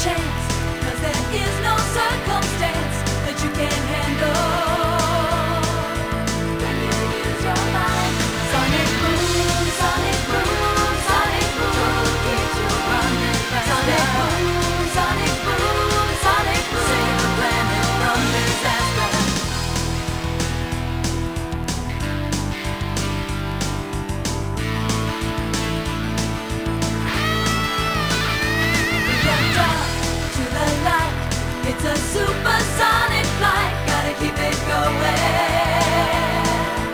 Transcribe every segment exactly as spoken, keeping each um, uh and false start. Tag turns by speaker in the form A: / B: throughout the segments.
A: chance, 'cause there is no circumstance that you can't handle when you use your mind. Sonic boom, sonic boom, sonic boom keeps you running faster. Sonic boom, sonic boom, sonic boom, save the planet from disaster. It's a supersonic flight, gotta keep it going.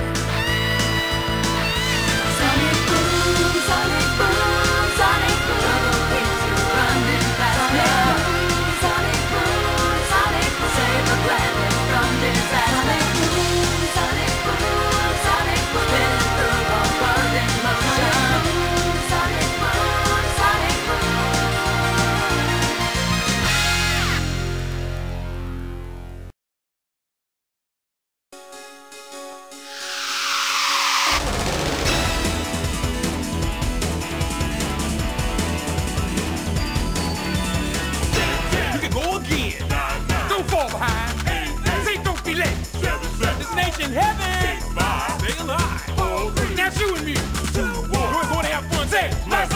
A: Sonic boom, sonic boom, sonic boom keeps you running faster. Sonic boom, sonic boom, save the planet from disaster. Sonic boom, sonic boom, sonic boom, spin through the world in motion. Sonic boom, sonic boom.
B: In heaven, stay alive. Now you and me, we're going to have fun. Say, let's